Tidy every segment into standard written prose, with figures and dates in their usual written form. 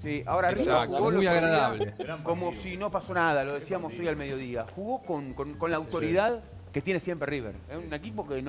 Sí, ahora Exacto, jugó el muy otro día agradable. como si no pasó nada, lo decíamos hoy al mediodía. Jugó con la autoridad que tiene siempre River. Es un equipo que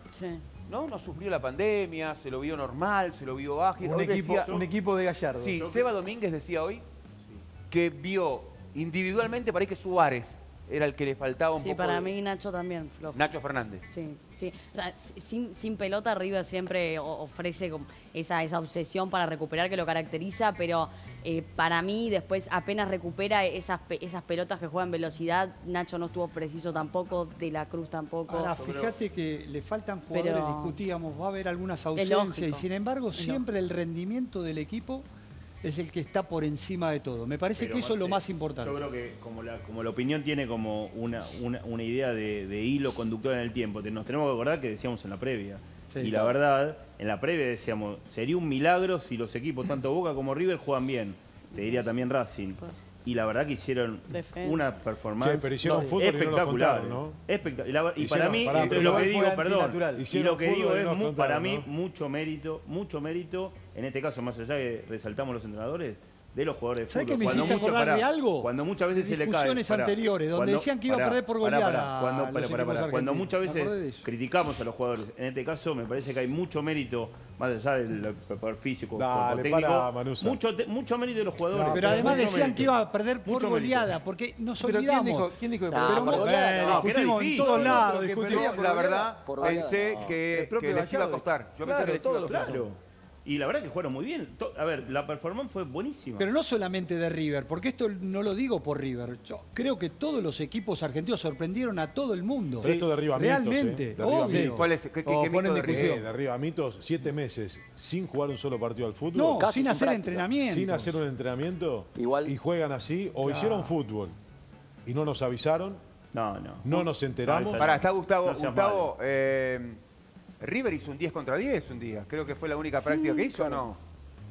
no sufrió la pandemia, se lo vio normal, se lo vio ágil. Un equipo de Gallardo. Sí, Seba Domínguez decía hoy que vio individualmente para ahí que Suárez era el que le faltaba un poco. Sí, para mí Nacho también, flojo. Nacho Fernández. Sí, sí. O sea, sin pelota River siempre ofrece como esa obsesión para recuperar que lo caracteriza, pero para mí después apenas recupera esas pelotas que juegan velocidad, Nacho no estuvo preciso tampoco, De la Cruz tampoco. Ahora, fíjate que le faltan jugadores, Pero discutíamos, va a haber algunas es ausencias y lógico. sin embargo siempre el rendimiento del equipo es el que está por encima de todo. Me parece que eso es lo más importante. Yo creo que como la opinión tiene como una idea de hilo conductor en el tiempo, nos tenemos que acordar que decíamos en la previa. Sí, y claro. la verdad, en la previa decíamos, sería un milagro si los equipos, tanto Boca como River, juegan bien. Te diría también Racing. Y la verdad que hicieron Defensa. una performance Che, pero hicieron fútbol y no los espectacular. contaron, ¿no? Y Hicieron- para mí, pará, entonces pero lo que igual digo, fue perdón, antinatural. y Hicieron lo que digo fútbol y es, no los para contaron, mí, ¿no? mucho mérito, en este caso, más allá que resaltamos los entrenadores, de los jugadores de ¿Sabés fútbol. que me hiciste acordar de algo? Cuando muchas veces De se le cae. discusiones anteriores, donde decían que iba a perder por goleada Cuando a los equipos Cuando argentinos. muchas Me acordé de veces eso. criticamos a los jugadores, en este caso me parece que hay mucho mérito, más allá del poder físico, Dale, técnico, pará, Manusa. mucho mérito de los jugadores. No, pero además mucho decían mérito. que iba a perder por Mucho mérito. goleada, porque nos ¿Pero olvidamos. quién dijo que No, perdió? por goleada, no, que era discutimos en difícil. todos lados, Pero que discutimos. perdía La verdad, por goleada, pensé no. que El propio les iba a Gallardo. costar. Yo Claro, pensé que les iba a todos los costar. Claro. Y la verdad que jugaron muy bien. A ver, la performance fue buenísima. Pero no solamente de River, porque esto no lo digo por River. Yo creo que todos los equipos argentinos sorprendieron a todo el mundo. Pero esto derriba mitos, Realmente, derriba obvio. mitos. ¿Cuál es? ¿Qué O mito ponen de discusión. River? Derriba mitos, 7 meses sin jugar un solo partido al fútbol. No, Casi sin sin hacer práctica. entrenamiento. Sin hacer un entrenamiento Igual. y juegan así, o Claro. hicieron fútbol y no nos avisaron, No. no nos enteramos. No, Pará, está Gustavo. No seas Gustavo, River hizo un 10 contra 10 un día. Creo que fue la única práctica que hizo, ¿o no?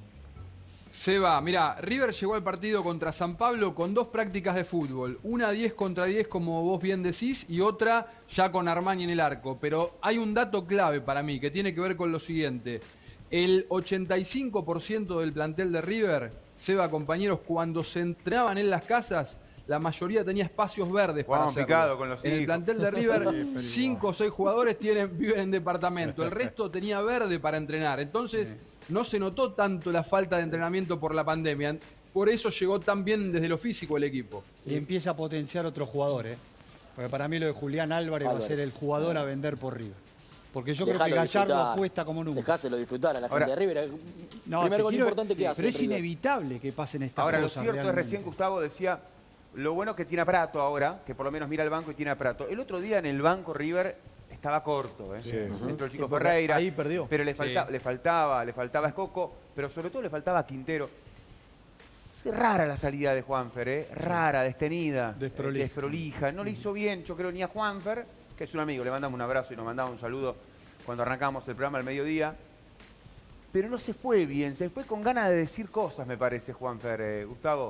Seba, mira, River llegó al partido contra San Pablo con 2 prácticas de fútbol. Una 10 contra 10, como vos bien decís, y otra ya con Armani en el arco. Pero hay un dato clave para mí que tiene que ver con lo siguiente. El 85% del plantel de River, Seba, compañeros, cuando se entraban en las casas, la mayoría tenía espacios verdes para Jugaban hacerlo. picado con los En el hijos. plantel de River, 5 o 6 jugadores viven en departamento. El resto tenía verde para entrenar. Entonces, no se notó tanto la falta de entrenamiento por la pandemia. Por eso llegó tan bien desde lo físico el equipo. Y empieza a potenciar otros jugadores. Porque para mí lo de Julián Álvarez va a ser el jugador a vender por River. Porque yo creo que Dejalo Gallardo disfrutar. apuesta como nunca. Dejáselo disfrutar a la gente Ahora- de River. No, Primer te gol quiero- importante que hace. Pero es River. inevitable que pasen estas Ahora, lo cosas. cierto es, realmente. recién Gustavo decía, lo bueno que tiene a Prato ahora, que por lo menos mira al banco y tiene a Prato. El otro día en el banco River estaba corto, ¿eh? Sí. Entró el chico Sí, porque Ferreira. ahí perdió. Pero le Sí. faltaba Escoco, pero sobre todo le faltaba Quintero. Es rara la salida de Juanfer, ¿eh? Rara, destenida, desprolija. No le hizo bien, yo creo, ni a Juanfer, que es un amigo, le mandamos un abrazo y nos mandamos un saludo cuando arrancamos el programa al mediodía. Pero no se fue bien, se fue con ganas de decir cosas, me parece, Juanfer. Gustavo.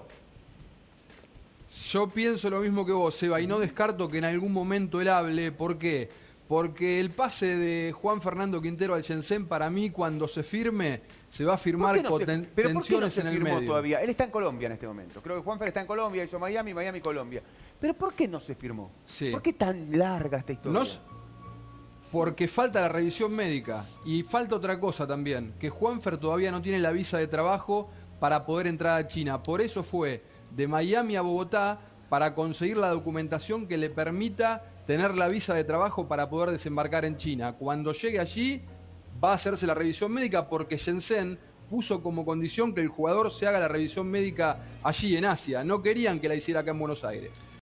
Yo pienso lo mismo que vos, Seba, y no descarto que en algún momento él hable. ¿Por qué? Porque el pase de Juan Fernando Quintero al Shenzhen, para mí, cuando se firme, se va a firmar ¿Por qué no con se- pero ¿por qué no tensiones se en el firmó medio. todavía? Él está en Colombia en este momento. Creo que Juanfer está en Colombia, hizo Miami, Colombia. Pero ¿por qué no se firmó? Sí. ¿Por qué tan larga esta historia? No s- Porque falta la revisión médica y falta otra cosa también, que Juanfer todavía no tiene la visa de trabajo para poder entrar a China. Por eso fue de Miami a Bogotá para conseguir la documentación que le permita tener la visa de trabajo para poder desembarcar en China. Cuando llegue allí va a hacerse la revisión médica porque Shenzhen puso como condición que el jugador se haga la revisión médica allí en Asia. No querían que la hiciera acá en Buenos Aires.